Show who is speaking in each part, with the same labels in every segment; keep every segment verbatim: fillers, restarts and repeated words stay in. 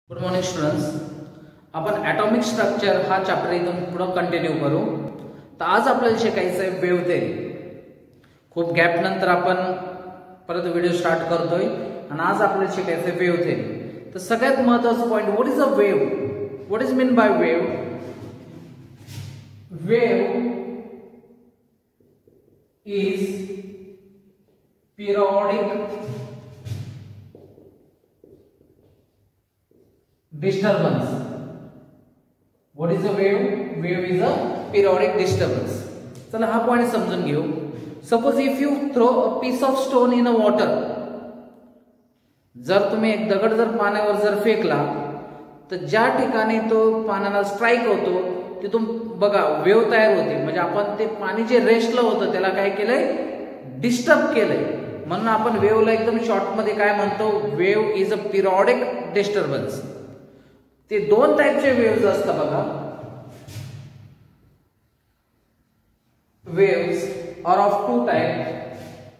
Speaker 1: Good morning students. आपण atomic structure हा chapter इथून पुढे कंटिन्यू करू. तर आज आपल्याला शिकायचं आहे वेव्ह थेरी. खूप गॅप नंतर आपण परत व्हिडिओ स्टार्ट करतोय आणि आज आपल्याला शिकायचं आहे वेव्ह थेरी. तर सगळ्यात महत्त्वाचा point, what is a wave, what is mean by wave. Wave is periodic disturbance. What is a wave? Wave is a periodic disturbance. चला हा पॉइंट समजून घेऊ. Suppose if you throw a piece of stone in a water, जर तुम्ही एक दगड जर पाण्यावर जर फेकला तर ज्या ठिकाणी तो पाण्याला स्ट्राईक होतो तिथून बघा वेव्ह तयार होते. म्हणजे आपण ते पाणी जे रेस्टला होतं त्याला काय केलंय, डिस्टर्ब केलंय. म्हणून आपण वेव्हला एकदम शॉर्ट मध्ये काय म्हणतो, wave is a periodic disturbance. ते दोन टाईपचे वेव्हज असतात बघा. Waves are of two type.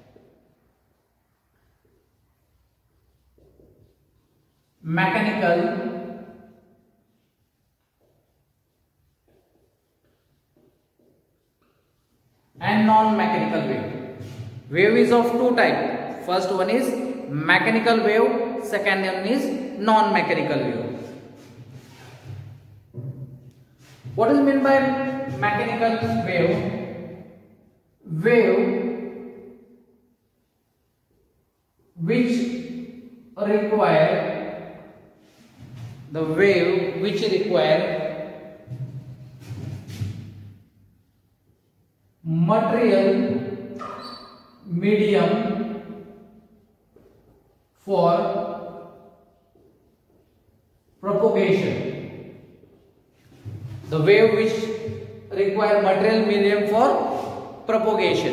Speaker 1: Mechanical and non-mechanical wave. Wave is of two type. First one is mechanical wave, second one is non-mechanical wave. What is meant by mechanical wave? Wave which require the wave which require material medium for propagation. The wave which require material medium for propagation.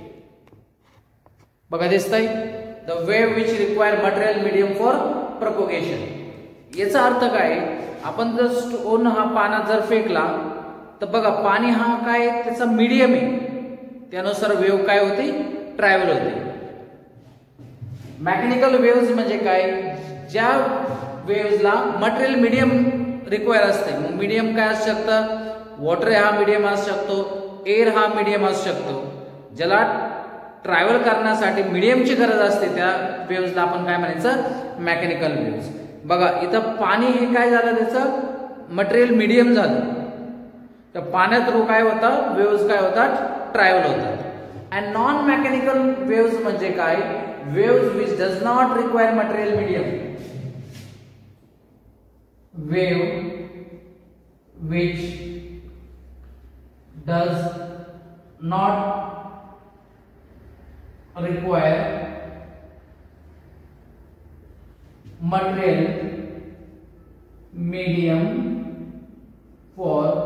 Speaker 1: बघा दिसतंय, the wave which require material medium for propagation. याचा अर्थ काय, आपण जर stone हा पाण्यात जर फेकला तर बघा पाणी हा काय त्याचा मीडियम आहे, त्यानुसार वेव्ह काय होते, ट्रॅव्हल होते. मेकॅनिकल वेव्हज म्हणजे काय, ज्या वेव्हजला मटेरियल मीडियम रिक्वायर असते. मग मीडियम काय असू शकतं, वॉटर हा मीडियम असू शकतो, एअर हा मीडियम असू शकतो. ज्याला ट्रॅव्हल करण्यासाठी मीडियमची गरज असते त्या वेव्हजला आपण काय म्हणायचं, मेकॅनिकल वेव्हज. बघा इथं पाणी हे काय झालं, त्याचं मटेरियल मीडियम झालं, तर पाण्यात थ्रू काय होतं, वेव्हज काय होतात, ट्रॅव्हल होतात. अँड नॉन मेकॅनिकल वेव्हज म्हणजे काय, waves which does not require material medium. Wave which does not require material medium for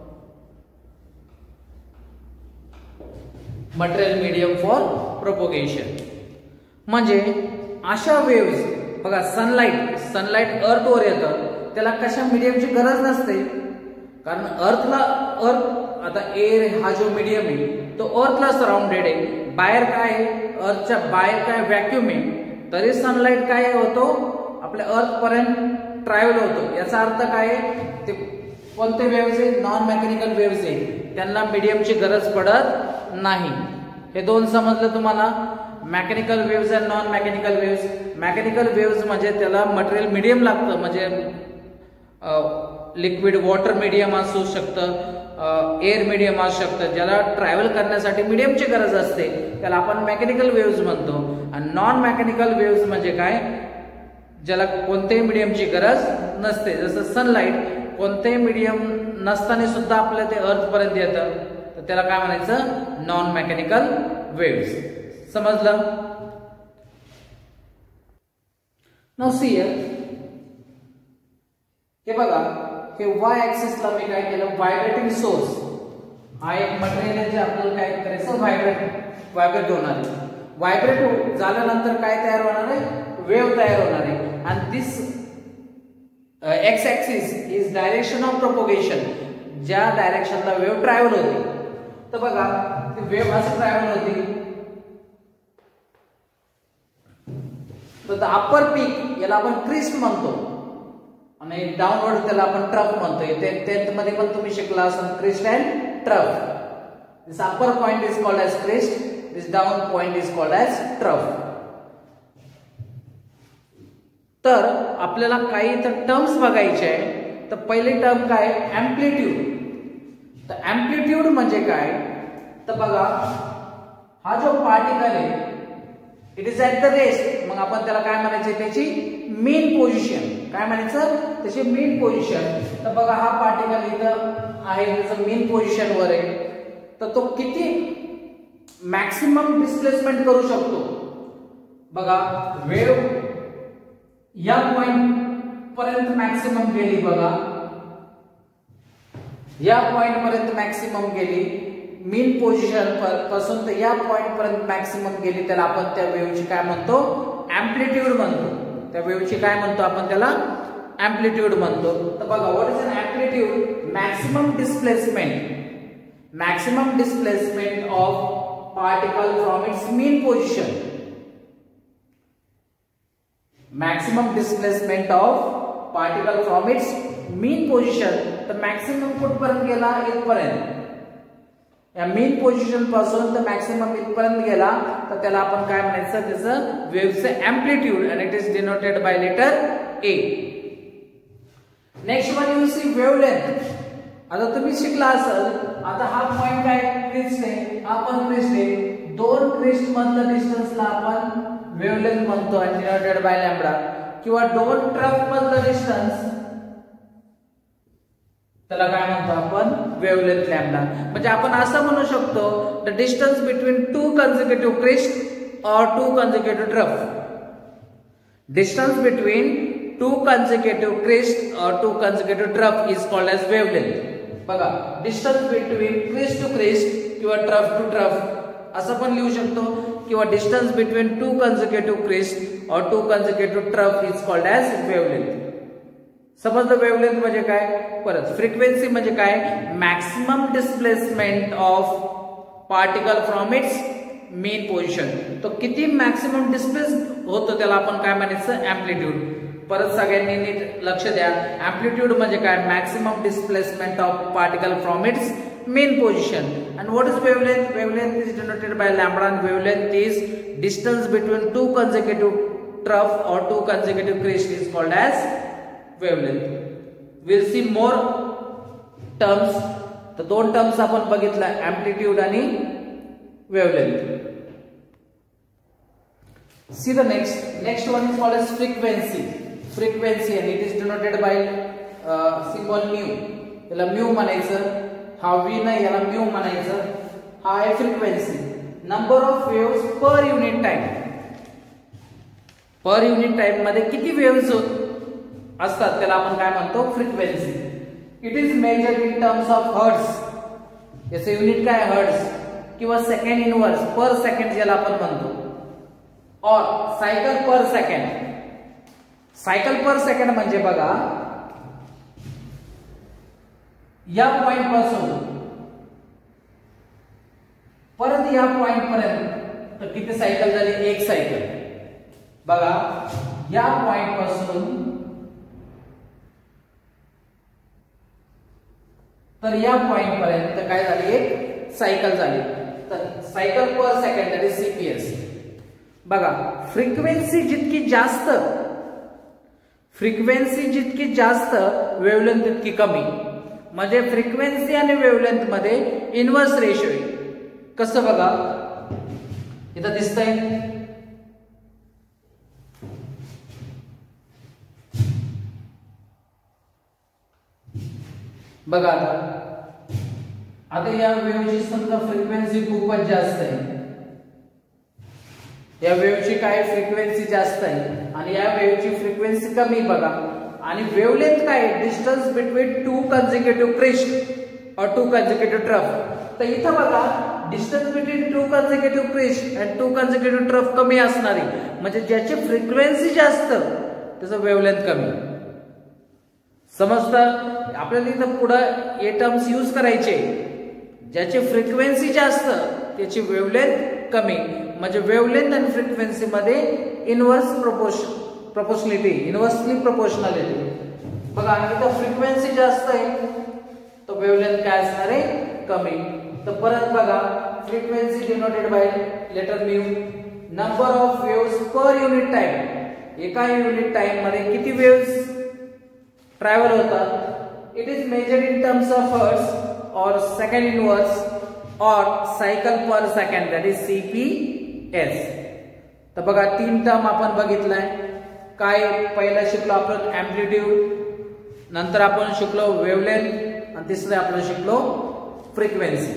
Speaker 1: material medium for propagation. म्हणजे अशा वेव्हज बघा, सनलाइट सनलाइट अर्थवर येतं, त्याला कशा मीडियमची गरज नसते, कारण अर्थला अर्थ आता एअर हा जो मीडियम आहे तो अर्थला सराउंडेड आहे. बाहेर काय आहे, अर्थच्या बाहेर काय व्हॅक्यूम आहे, तरी सनलाइट काय होतो, आपल्या अर्थ पर्यंत ट्रॅव्हल होतो. याचा अर्थ काय, ते कोणते वेव्हज आहे, नॉन मेकॅनिकल वेव्हज आहे, त्यांना मीडियमची गरज पडत नाही. हे दोन समजलं तुम्हाला, मेकॅनिकल वेव्हज आणि non mechanical waves. Mechanical waves म्हणजे त्याला मटेरियल मीडियम लागतं, म्हणजे लिक्विड वॉटर मीडियम असू शकतं, एअर मीडियम असू शकतं, ज्याला ट्रॅव्हल करण्यासाठी मीडियमची गरज असते, त्याला आपण मेकॅनिकल वेव्हज म्हणतो. आणि नॉन मेकॅनिकल वेव्हज म्हणजे काय, ज्याला कोणत्याही मीडियमची गरज नसते. जसं सनलाइट कोणतेही मीडियम नसताना सुद्धा आपल्या ते अर्थ पर्यंत येतं, तर त्याला काय म्हणायचं, नॉन मेकॅनिकल वेव्हज. समजलं. नाउ सी हियर, हे बघा, हे वाय ऍक्सिसला मी काय केलं, व्हायब्रेटिंग सोर्स हा एक मटेरियल आहे जे आपल्याला काय करायचं, व्हायब्रेट व्हायब्रेट होणार आहे. व्हायब्रेट झाल्यानंतर काय तयार होणार आहे, वेव्ह तयार होणार आहे. आणि this X axis is direction of propagation, ज्या डायरेक्शनला वेव्ह ट्रॅव्हल होते. तर बघा ती वेव्ह असं ट्रॅव्हल होती, तर अप्पर पीक याला आपण क्रिस्ट म्हणतो आणि डाऊनवर्ड त्याला आपण ट्रफ म्हणतोय. टेन्थ मध्ये पण तुम्ही शिकला असाल crest and trough. This upper point is called as crest, this down point is called as trough. तर आपल्याला काही इथं टर्म्स बघायचे आहे. तर पहिली टर्म काय, एम्प्लिट्यूड. तर एम्प्लिट्यूड म्हणजे काय, तर बघा हा जो पार्टिकल आहे it is at the rest, मग आपण त्याला काय म्हणायचं, त्याची मेन पोझिशन. काय म्हणायचं, त्याची मेन पोझिशन. तर बघा हा पार्टिकल इथं आहे, त्याचं मेन पोझिशन वर आहे. तर तो किती मॅक्सिमम डिस्प्लेसमेंट करू शकतो. बघा वेव्ह या पॉइंट पर्यंत मॅक्सिमम गेली, बघा या पॉइंट पर्यंत मॅक्सिमम गेली, मेन पोझिशन पासून तर या पॉइंट पर्यंत मॅक्सिमम गेली, त्याला आपण त्या वेव्हची काय म्हणतो, एम्प्लिट्यूड म्हणतो. त्या वेव्हची काय म्हणतो आपण, त्याला एम्प्लिट्यूड म्हणतो. तर बघा what is an amplitude, maximum displacement, maximum displacement of particle from its mean position. Maximum displacement of particle from its mean position. तर मॅक्सिमम कुठपर्यंत गेला, इथपर्यंत. या मेन पोझिशन पासून तर मॅक्सिमम इथपर्यंत गेला, तर त्याला आपण काय म्हणायचं, त्याचं वेव्हचं amplitude, and it is denoted by letter A. Next one you see wavelength. आता तुम्ही शिकला असाल, आता हा पॉइंट काय, क्रिस्ट आहे, हा पण क्रिस्ट आहे. दोन क्रिस्ट मधलं डिस्टन्सला आपण वेव्हलेंथ म्हणतो, आणि डिनोटेड बाय लॅम्बडा. किंवा दोन ट्रफ मधलं डिस्टन्स, त्याला काय म्हणतो आपण, वेव्हलेंथ लॅम्बडा. म्हणजे आपण असं म्हणू शकतो, the distance between two consecutive crest और two consecutive trough. Distance between two consecutive crest और two consecutive trough is called as wavelength. बघा distance between crest to crest किंवा ट्रफ टू ट्रफ असं पण लिहू शकतो, किंवा distance between two consecutive crest और two consecutive trough is called as wavelength. समजलं वेव्हलेंथ म्हणजे काय. परत फ्रिक्वेन्सी म्हणजे काय, maximum displacement of particle from its mean position. तो किती मॅक्सिमम डिस्प्लेस होतो त्याला आपण काय म्हणायचं, एम्प्लिट्यूड. परत सगळ्यांनी नीट लक्ष द्या, एम्प्लिट्यूड म्हणजे काय, maximum displacement of particle from its mean position. And what is wavelength, wavelength is denoted by lambda, and wavelength is distance between two consecutive trough और two consecutive crest is called as wavelength. Will see more terms. तर दोन terms आपण बघितला, amplitude आणि wavelength. See the next, next one is called as frequency. Frequency आणि it is denoted by symbol mu. याला mu म्हणायचं, हा V नाही, याला म्यू म्हणायचं. हा आहे frequency, number of waves per unit time. Per unit time मध्ये किती वेव्स असतात त्याला आपण काय म्हणतो, frequency. It is measured in terms of hertz. याचं युनिट काय, हर्ट्स, किंवा सेकंड इनवर्स, पर सेकंड ज्याला आपण म्हणतो, और cycle per second. Cycle per second म्हणजे बघा या पॉइंट पासून परत या पॉइंट पर्यंत तर किती सायकल झाली, एक सायकल. बघा या पॉइंट पासून तर या पॉइंट पर्यंत काय झाली, एक सायकल झाली. तर cycle per second that is CPS. बघा फ्रिक्वेन्सी जितकी जास्त, फ्रिक्वेन्सी जितकी जास्त, वेव्हलेंथ तितकी कमी. म्हणजे फ्रिक्वेन्सी आणि वेव्हलेंथ मध्ये इनव्हर्स रेशो आहे. कसं बघा इथं दिसतंय, बघा आता आता या वेव्हची समजा फ्रिक्वेन्सी खूपच जास्त आहे. या वेव्हची काय फ्रिक्वेन्सी जास्त आहे आणि या वेव्हची फ्रिक्वेन्सी कमी. बघा आणि वेव्हलेंथ काय, distance between two consecutive crest और टू कन्सिक्युटिव्ह ट्रफ. तर इथं बघा distance between two consecutive crest and two consecutive trough कमी असणारी, म्हणजे ज्याची फ्रिक्वेन्सी जास्त त्याचं वेव्हलेंथ कमी. समजतं. आपल्याला इथं पुढं हे टर्म्स यूज करायचे, ज्याची फ्रिक्वेन्सी जास्त त्याची वेव्हलेंथ कमी. म्हणजे वेव्हलेंथ आणि फ्रिक्वेन्सी मध्ये inverse proportion proportionality, inversely proportionality. बघा इथं फ्रिक्वेन्सी जास्त आहे तो वेव्हलेंथ काय असणार आहे कमी. तर परत बघा frequency denoted by letter mu. Number of waves per unit time, एका युनिट टाइम मध्ये किती वेव्स ट्रॅव्हल होतात. It is measured in terms of hertz और सेकंड इनवर्स और cycle per second, that is CPS. तर बघा तीन टर्म आपण बघितलाय. काय पहिला शिकलो आपण अँप्लिट्यूड, नंतर आपण शिकलो वेव्हलेंथ आणि तिसरे आपण शिकलो frequency.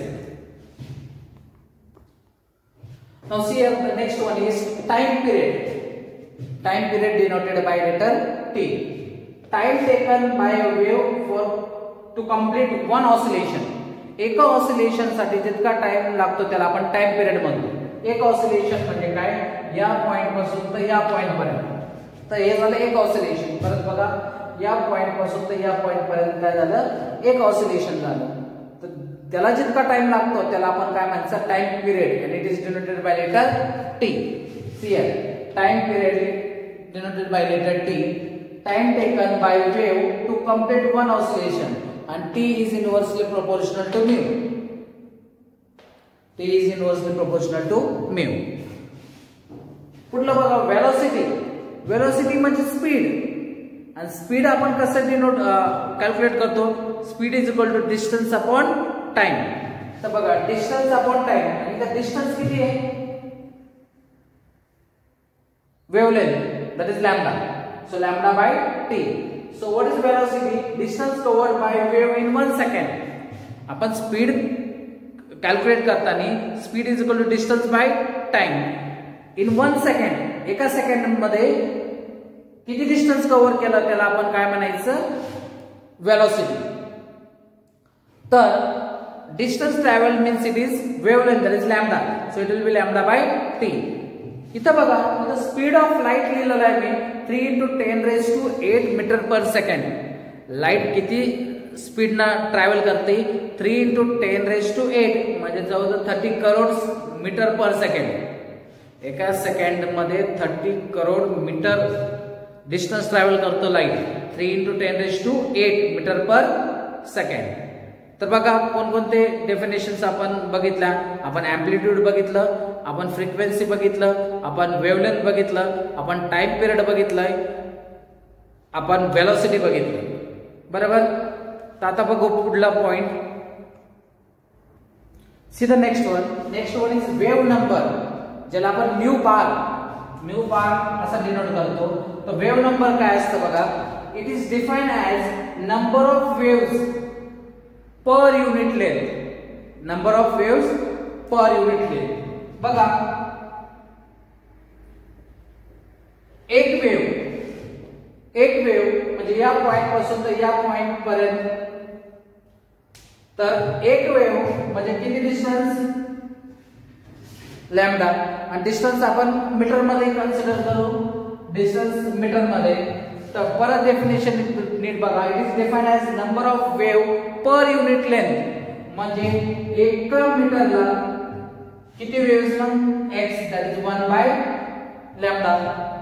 Speaker 1: Now see here the next one is time period. Time period denoted by letter T. Time taken by a wave for to complete one oscillation. एका ऑसिलेशन साठी जितका टाइम लागतो त्याला आपण टाइम पिरियड म्हणतो. एक ऑसिलेशन म्हणजे काय, या पॉइंट पासून तर या पॉइंट पर्यंत. तर हे झालं एक ऑसिलेशन. परत बघा या पॉइंट पासून तर या पॉइंट पर्यंत काय झालं, एक ऑसिलेशन झालं. तर त्याला जितका टाइम लागतो त्याला आपण काय म्हणायचं time period, and it is denoted by letter T. See here, time period denoted by letter T. Time taken by wave to complete one oscillation, and T is inversely proportional to mu. T is inversely proportional to mu. पुढलं बघा velocity. Velocity म्हणजे speed, आणि speed आपण कसं denote calculate करतो, speed is equal to distance upon time. तर बघा distance upon time, आणि इथं डिस्टन्स किती आहे wavelength, that is lambda. So lambda by T. So what is velocity, distance covered by wave in one second. आपण speed calculate करताना speed is equal to distance by time in one second. एका second मध्ये किती distance cover केलं त्याला आपण काय म्हणायचं वेलोसिटी. तर distance travel means it is wavelength, that is lambda. So it will be lambda by T. इथं बघा इथं स्पीड ऑफ लाईट लिहिलेलं आहे मी three into ten raise to eight metre per second. Light किती स्पीडनं ट्रॅव्हल करते, three into ten raise to eight म्हणजे जवळजवळ thirty crore metre per second. एका सेकंड मध्ये thirty crore metre distance travel करतो light, three into ten raise to eight metre per second. तर बघा कोणकोणते डेफिनेशन्स आपण बघितल्या. आपण अँप्लिट्यूड बघितलं, आपण फ्रिक्वेन्सी बघितलं, आपण वेव्हलेंथ बघितलं, आपण टाइम पिरियड बघितलंय, आपण वेलोसिटी बघितलं. बरोबर. तर आता बघू पुढला point. See the next one. Next one is wave number, ज्याला आपण म्यू बार म्यू बार असा डिनोट करतो. तर वेव्ह नंबर काय असतं बघा, it is defined as number of waves per unit length. Number of waves per unit length. बघा एक वेव्ह एक वेव्ह म्हणजे या पॉइंट पासून तर या पॉइंट पर्यंत. तर एक वेव्ह म्हणजे किती डिस्टन्स लॅम्बडा, आणि डिस्टन्स आपण मीटर मध्ये कन्सिडर करू, डिस्टन्स मीटर मध्ये. तर परत डेफिनेशन नीट बघा, it is defined as number of wave per unit length. म्हणजे एका मीटरला किती वेव्स ना एक्स, that is one by lambda.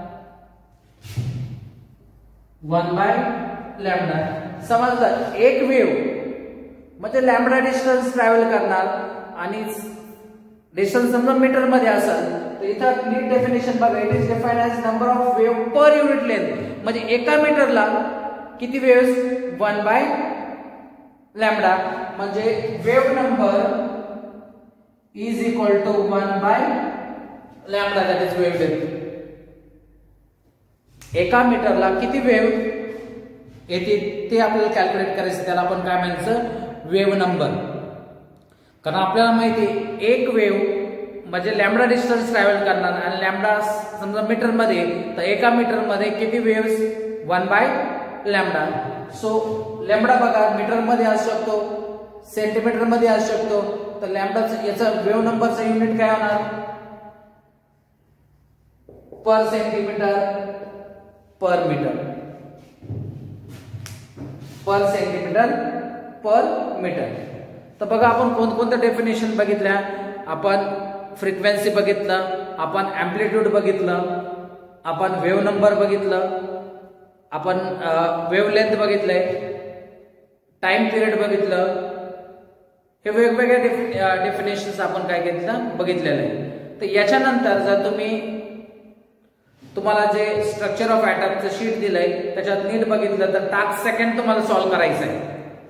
Speaker 1: One by lambda. समजलं, एक वेव्ह म्हणजे लॅम्बडा डिस्टन्स ट्रॅव्हल करणार, आणि डिस्टन्स समजा मीटर मध्ये असेल तर इथं नीट डेफिनेशन बघा, it is defined as number of wave per unit length. म्हणजे एका मीटरला किती वेव्स, वन बाय लॅम्बडा. म्हणजे wave number is equal to one by lambda, that is wavelength. एका मीटरला किती वेव्ह येते ते आपल्याला कॅल्क्युलेट करायचं, त्याला आपण काय म्हणायचं वेव्ह नंबर. कारण आपल्याला माहिती एक वेव्ह म्हणजे लॅम्बडा डिस्टन्स ट्रॅव्हल करणार, आणि लॅम्बडा समजा मीटर मध्ये, तर एका मीटर मध्ये किती waves, one by lambda. So lambda बघा मीटर मध्ये असू शकतो, सेंटीमीटर मध्ये असू शकतो. तर लॅम्बडाचं याचा वेव्ह नंबरचं युनिट काय होणार, per centimetre per metre, per centimetre per metre. तर बघा आपण कोणकोणत्या डेफिनेशन बघितल्या. आपण फ्रिक्वेन्सी बघितलं, आपण अँप्लिट्यूड बघितलं, आपण वेव्ह नंबर बघितलं, आपण वेव्हलेंथ बघितलंय, टाइम पिरियड बघितलं, हे वेगवेगळ्या डेफिनेशन्स आपण काय घेतलं बघितलेलं आहे. तर याच्यानंतर जर तुम्ही तुम्हाला जे स्ट्रक्चर ऑफ ॲटमचं शीट दिलंय त्याच्यात नीट बघितलं तर टास्क सेकंड तुम्हाला सॉल्व्ह करायचं आहे.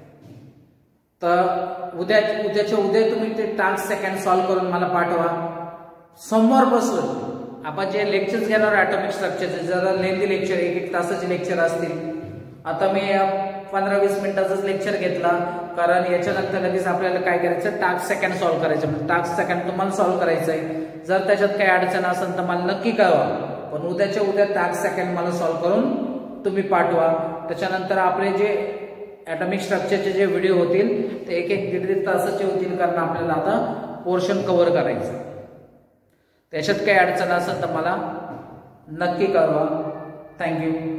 Speaker 1: तर उद्या उद्याच्या उद्या तुम्ही ते टास्क सेकंड सॉल्व्ह करून मला पाठवा. सोमवारपासून आपण जे लेक्चर्स घेणार ॲटॉमिक स्ट्रक्चरचे, जरा लेंदी लेक्चर, एक एक तासाचे लेक्चर असतील. आता मी पंधरा वीस मिनिटाचाच लेक्चर घेतला, कारण याच्यानंतर लगेच आपल्याला काय करायचं, टास्क सेकंड सॉल्व्ह करायचं. म्हणजे टास्क सेकंड तुम्हाला सॉल्व्ह करायचं आहे. जर त्याच्यात काही अडचण असेल तर मला नक्की कळवा, पण उद्याच्या उद्या टास्क सेकंड मला सॉल्व्ह करून तुम्ही पाठवा. त्याच्यानंतर आपले जे ॲटॉमिक स्ट्रक्चरचे जे व्हिडिओ होतील ते एक एक दीड दीड तासाचे होतील, कारण आपल्याला आता पोर्शन कव्हर करायचं. त्याच्यात काही अडचण असेल तर मला नक्की कळवा. थँक्यू.